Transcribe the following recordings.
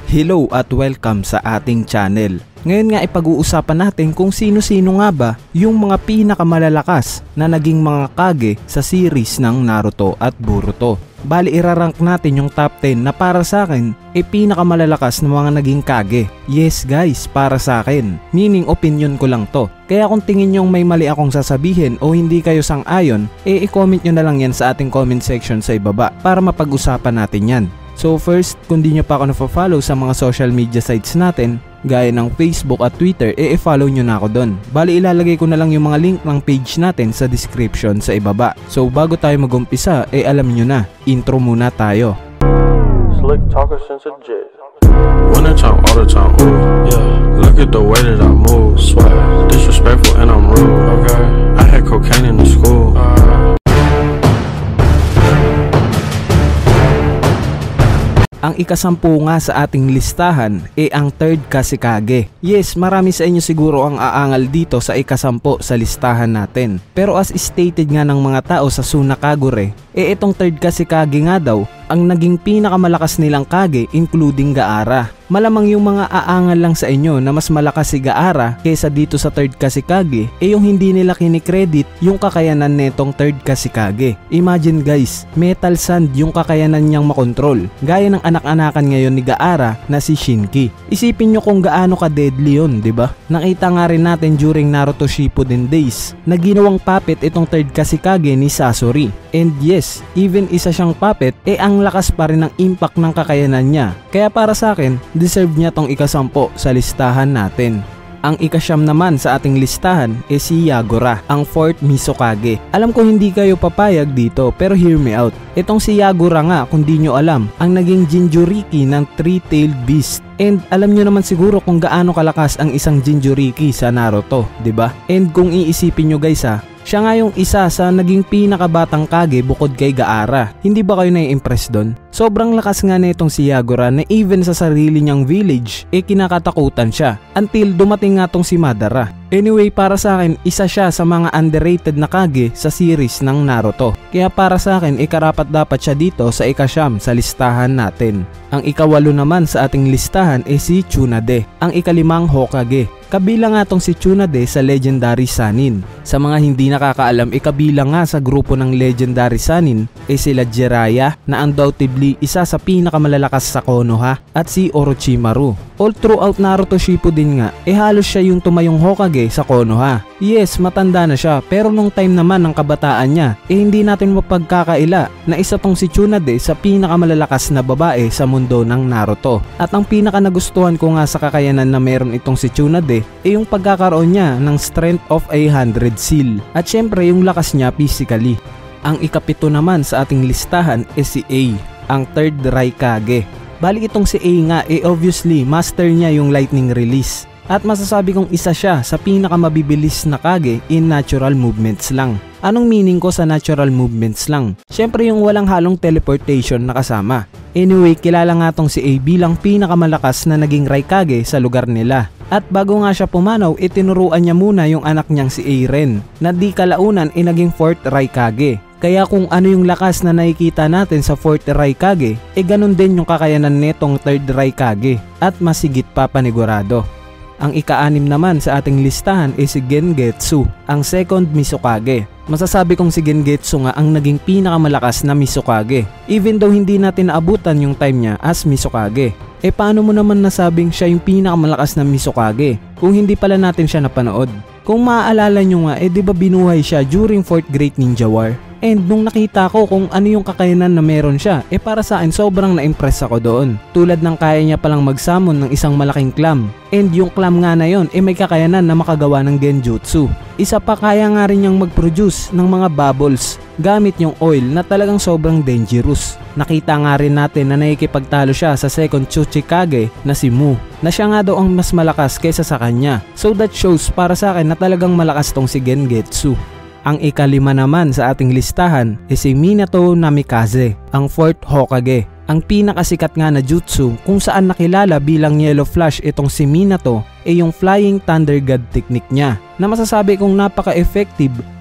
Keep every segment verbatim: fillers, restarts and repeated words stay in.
Hello at welcome sa ating channel. Ngayon nga ipag-uusapan natin kung sino-sino nga ba yung mga pinakamalalakas na naging mga Kage sa series ng Naruto at Boruto. Bali irarank natin yung top ten na para sa akin ay pinakamalalakas na mga naging Kage. Yes guys, para sa akin. Meaning opinion ko lang to. Kaya kung tingin nyong may mali akong sasabihin o hindi kayo sang-ayon, eh i-comment nyo na lang yan sa ating comment section sa ibaba para mapag-usapan natin yan. So first, kung di nyo pa ako na-follow sa mga social media sites natin, gaya ng Facebook at Twitter, e i-follow nyo na ako doon. Bali ilalagay ko na lang yung mga link ng page natin sa description sa ibaba. So bago tayo mag-umpisa, e alam nyo na, intro muna tayo. Slick talker since a jet. Wanna talk all the time, ooh, yeah. Look at the way that I move, swag. Disrespectful and I'm rude, okay. I had cocaine in the school. Uh... Ang ikasampu nga sa ating listahan ay ang third Kashikage. Yes, marami sa inyo siguro ang aangal dito sa ikasampu sa listahan natin. Pero as stated nga ng mga tao sa Suna Kagure, eh itong third Kashikage nga daw ang naging pinakamalakas nilang Kage including Gaara. Malamang yung mga aangal lang sa inyo na mas malakas si Gaara kaysa dito sa third Kashikage eh yung hindi nila kinikredit yung kakayanan netong third Kashikage. Imagine guys, Metal Sand yung kakayanan niyang makontrol, gaya ng anak-anakan ngayon ni Gaara na si Shinki. Isipin nyo kung gaano ka-deadly yun, diba? Nakita nga rin natin during Naruto Shippuden days na ginawang puppet itong third Kashikage ni Sasori. And yes, even isa siyang puppet, eh ang lakas pa rin ng impact ng kakayanan niya. Kaya para sa akin, deserve niya tong ikasampo sa listahan natin. Ang ikasyam naman sa ating listahan ay si Yagura, ang fourth Mizukage. Alam ko hindi kayo papayag dito pero hear me out. Itong si Yagura nga, kung di nyo alam, ang naging Jinchuriki ng Three-Tailed Beast. And alam nyo naman siguro kung gaano kalakas ang isang Jinchuriki sa Naruto, diba? And kung iisipin nyo guys ha, siya nga yung isa sa naging pinakabatang Kage bukod kay Gaara. Hindi ba kayo nai-impress doon? Sobrang lakas nga na itong si Yagura na even sa sarili niyang village eh kinakatakutan siya until dumating nga tong si Madara. Anyway, para sa akin, isa siya sa mga underrated na Kage sa series ng Naruto. Kaya para sa akin, ikarapat dapat siya dito sa ikasyam sa listahan natin. Ang ikawalo naman sa ating listahan ay si Tsunade, ang ikalimang Hokage. Kabilang nga tong si Tsunade sa Legendary Sannin. Sa mga hindi nakakaalam, ikabilang nga sa grupo ng Legendary Sannin ay sila Jiraiya na undoubtedly isa sa pinakamalalakas sa Konoha at si Orochimaru. All throughout Naruto Shippuden nga, eh halos siya yung tumayong Hokage sa Konoha. Yes, matanda na siya pero nung time naman ng kabataan niya, eh hindi natin mapagkakaila na isa tong si Tsunade sa pinakamalalakas na babae sa mundo ng Naruto. At ang pinaka nagustuhan ko nga sa kakayanan na meron itong si Tsunade ay yung pagkakaroon niya ng Strength of a Hundred Seal at syempre yung lakas niya physically. Ang ikapito naman sa ating listahan ay si A, ang third Raikage. Bali itong si A nga eh obviously master niya yung lightning release. At masasabi kong isa siya sa pinakamabibilis na Kage in natural movements lang. Anong meaning ko sa natural movements lang? Syempre yung walang halong teleportation na kasama. Anyway, kilala nga tong si A bilang pinakamalakas na naging Raikage sa lugar nila. At bago nga siya pumanaw, itinuruan niya muna yung anak niyang si A rin, na di kalaunan ay naging fourth Raikage. Kaya kung ano yung lakas na nakikita natin sa fourth Raikage, eh ganun din yung kakayanan netong third Raikage at masigit pa panigurado. Ang ika-anim naman sa ating listahan ay si Gengetsu, ang second Mizukage. Masasabi kong si Gengetsu nga ang naging pinakamalakas na Mizukage, even though hindi natin naabutan yung time niya as Mizukage. Eh paano mo naman nasabing siya yung pinakamalakas na Mizukage kung hindi pala natin siya napanood? Kung maaalala nyo nga, eh di ba binuhay siya during fourth Great Ninja War? And nung nakita ko kung ano yung kakayanan na meron siya, eh para sa akin sobrang na-impress ako doon. Tulad ng kaya niya palang mag-summon ng isang malaking clam. And yung clam nga na yon, eh may kakayanan na makagawa ng genjutsu. Isa pa, kaya nga rin niyang mag-produce ng mga bubbles gamit yung oil na talagang sobrang dangerous. Nakita nga rin natin na nakikipagtalo siya sa second Tsuchikage na si Mu, na siya nga daw ang mas malakas kaysa sa kanya. So that shows para sa akin na talagang malakas tong si Gengetsu. Ang ikalima naman sa ating listahan ay si Minato Namikaze, ang fourth Hokage. Ang pinakasikat nga na jutsu kung saan nakilala bilang Yellow Flash itong si Minato ay yung Flying Thunder God technique niya, na masasabi kong napaka-effective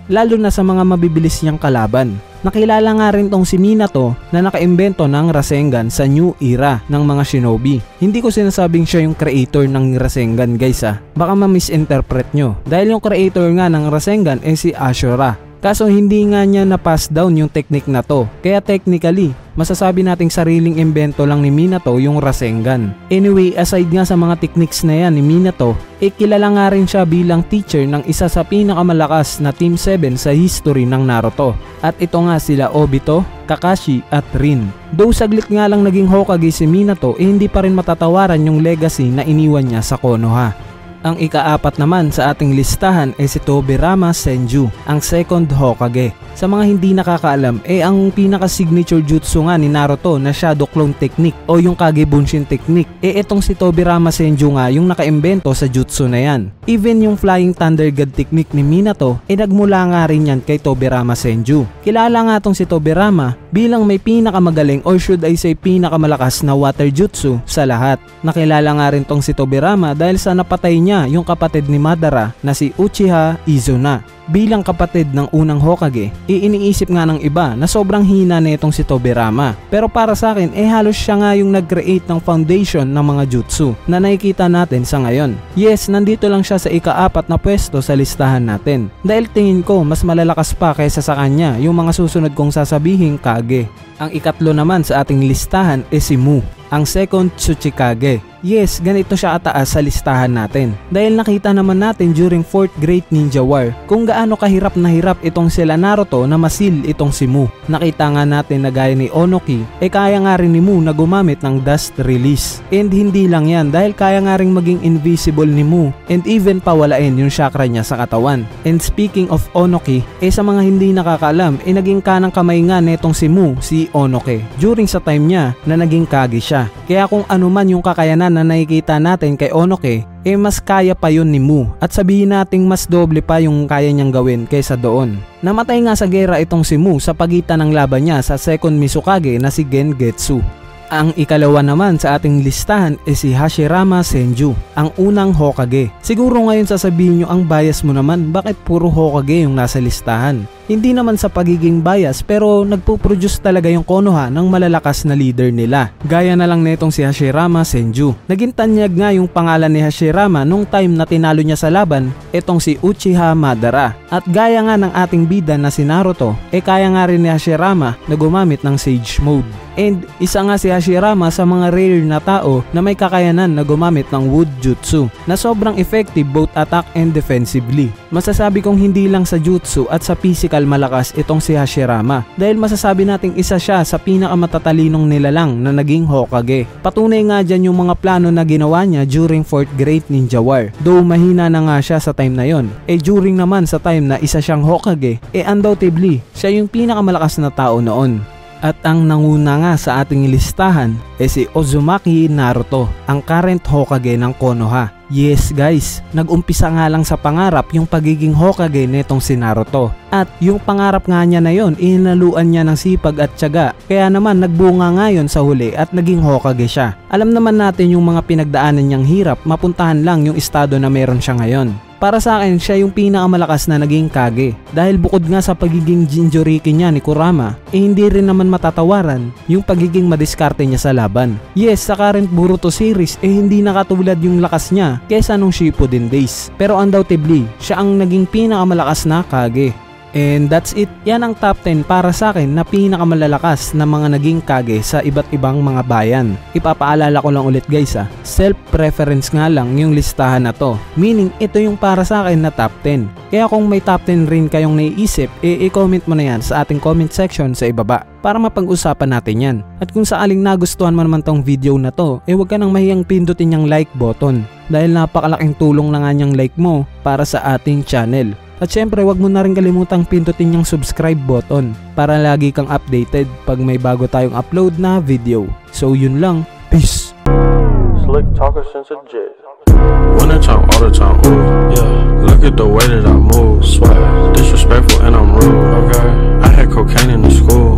lalo na sa mga mabibilis niyang kalaban. Nakilala nga rin tong si Minato na nakaimbento ng Rasengan sa new era ng mga shinobi. Hindi ko sinasabing siya yung creator ng Rasengan guys ah, baka ma-misinterpret nyo. Dahil yung creator nga ng Rasengan ay si Ashura. Kaso hindi nga niya na-pass down yung technique na to. Kaya technically, masasabi nating sariling imbento lang ni Minato yung Rasengan. Anyway, aside nga sa mga techniques na yan ni Minato, eh kilala nga rin siya bilang teacher ng isa sa pinakamalakas na Team seven sa history ng Naruto. At ito nga sila Obito, Kakashi at Rin. Though saglit nga lang naging Hokage si Minato, eh hindi pa rin matatawaran yung legacy na iniwan niya sa Konoha. Ang ikaapat naman sa ating listahan ay si Tobirama Senju, ang second Hokage. Sa mga hindi nakakaalam, eh ang pinaka-signature jutsu nga ni Naruto na Shadow Clone Technique o yung Kage Bunshin Technique, eh itong si Tobirama Senju nga yung nakaimbento sa jutsu na yan. Even yung Flying Thunder God Technique ni Minato, eh nagmula nga rin yan kay Tobirama Senju. Kilala nga tong si Tobirama bilang may pinakamagaling or should I say pinakamalakas na water jutsu sa lahat. Nakilala nga rin tong si Tobirama dahil sa napatay niya yung kapatid ni Madara na si Uchiha Izuna. Bilang kapatid ng unang Hokage, iniisip nga ng iba na sobrang hina na itong si Tobirama. Pero para sa akin, eh halos siya nga yung nag-create ng foundation ng mga jutsu na nakikita natin sa ngayon. Yes, nandito lang siya sa ikaapat na pwesto sa listahan natin. Dahil tingin ko mas malalakas pa kaysa sa kanya yung mga susunod kong sasabihing Kage. Ang ikatlo naman sa ating listahan is si Mu, ang second Tsuchikage. Yes, ganito siya kataas sa listahan natin. Dahil nakita naman natin during fourth Great Ninja War kung gaano kahirap na hirap itong sila Naruto na masil itong si Mu. Nakita nga natin na gaya ni Onoki, eh kaya nga rin ni Mu na gumamit ng dust release. And hindi lang yan, dahil kaya nga rin maging invisible ni Mu and even pawalain yung chakra niya sa katawan. And speaking of Onoki, eh sa mga hindi nakakaalam, eh naging kanang kamay nga netong si Mu, si Onoki, during sa time niya na naging Kage siya. Kaya kung ano man yung kakayanan na nakikita natin kay Onoki, eh mas kaya pa yun ni Mu at sabihin nating mas doble pa yung kaya niyang gawin kaysa doon. Namatay nga sa gera itong si Mu sa pagitan ng laban niya sa second Mizukage na si Gengetsu. Ang ikalawa naman sa ating listahan is si Hashirama Senju, ang unang Hokage. Siguro ngayon sasabihin nyo ang bias mo naman, bakit puro Hokage yung nasa listahan? Hindi naman sa pagiging bias pero nagpo-produce talaga yung Konoha ng malalakas na leader nila. Gaya na lang netong si Hashirama Senju. Naging tanyag nga yung pangalan ni Hashirama nung time na tinalo niya sa laban etong si Uchiha Madara. At gaya nga ng ating bida na si Naruto, eh kaya nga rin ni Hashirama na gumamit ng Sage Mode. And isa nga si Hashirama sa mga rare na tao na may kakayanan na gumamit ng Wood Jutsu na sobrang effective both attack and defensively. Masasabi kong hindi lang sa jutsu at sa physical malakas itong si Hashirama dahil masasabi nating isa siya sa pinakamatatalinong nilalang na naging Hokage. Patunay nga dyan yung mga plano na ginawa niya during fourth Great Ninja War. Though mahina na nga siya sa time na yon, eh during naman sa time na isa siyang Hokage, eh undoubtedly siya yung pinakamalakas na tao noon. At ang nanguna nga sa ating listahan ay si Uzumaki Naruto, ang current Hokage ng Konoha. Yes guys, nag-umpisa nga lang sa pangarap yung pagiging Hokage netong si Naruto. At yung pangarap nga niya na yon, inaluan niya ng sipag at tiyaga. Kaya naman nagbunga nga yun sa huli at naging Hokage siya. Alam naman natin yung mga pinagdaanan niyang hirap, mapuntahan lang yung estado na meron siya ngayon. Para sa akin, siya yung pinakamalakas na naging Kage. Dahil bukod nga sa pagiging Jinchuriki niya ni Kurama, eh hindi rin naman matatawaran yung pagiging madiskarte niya sa laban. Yes, sa current Boruto series, eh hindi nakatulad yung lakas niya kesa nung Shippuden days. Pero undoubtedly, siya ang naging pinakamalakas na Kage. And that's it. Yan ang top ten para sa akin na pinakamalalakas na mga naging Kage sa iba't ibang mga bayan. Ipapaalala ko lang ulit guys ha, self-preference nga lang yung listahan na to. Meaning ito yung para sa akin na top ten. Kaya kung may top ten rin kayong naiisip, eh i-comment mo na yan sa ating comment section sa ibaba para mapag-usapan natin yan. At kung saaling nagustuhan mo naman tong video na to, eh huwag ka nang mahiyang pindutin yung like button dahil napakalaking tulong na nga niyang like mo para sa ating channel. At syempre wag mo na rin kalimutang pindutin yung subscribe button para lagi kang updated pag may bago tayong upload na video. So yun lang, peace! Slick talker since a jet. Wanna talk all the time, ooh, yeah. Look at the way that I move, swag, disrespectful and I'm rude, okay. I had cocaine in the school.